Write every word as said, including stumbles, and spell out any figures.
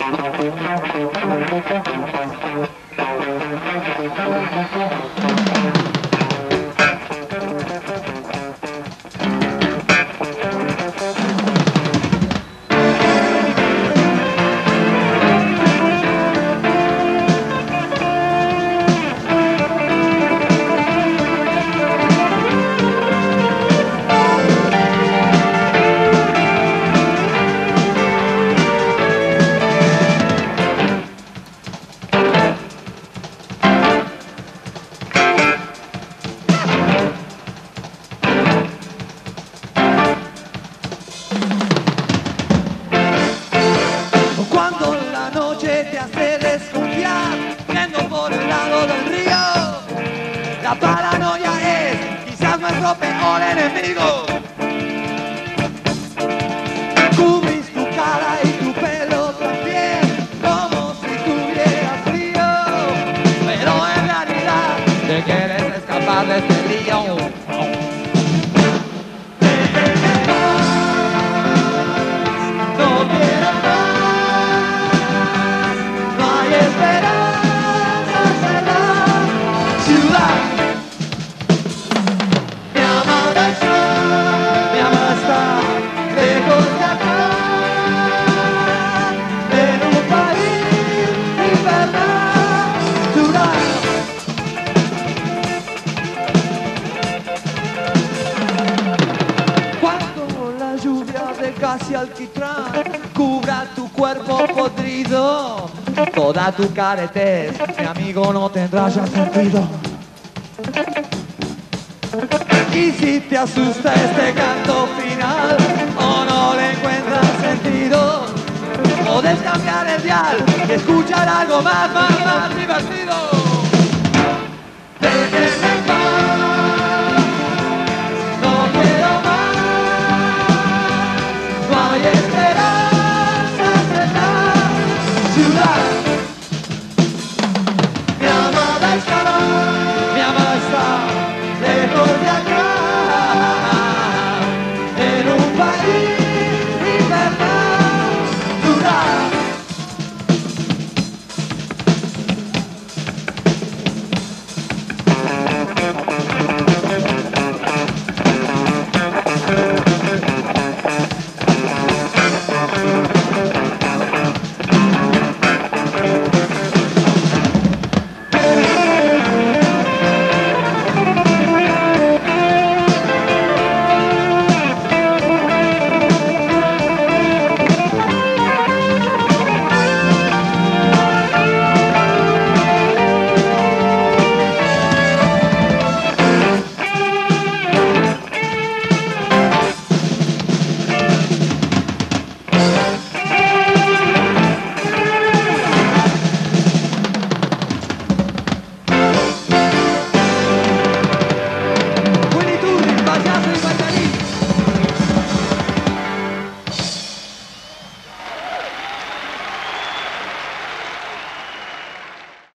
Tu caretez, mi amigo, no tendrá ya sentido. Y si te asusta este canto final o no le encuentras sentido, podés cambiar el dial y escuchar algo más, más, más divertido. Déjenme en paz, no quiero más, no hay esperanzas en la ciudad. Mi amada está lejos de acá, en un país infernal, ciudad. Payaso y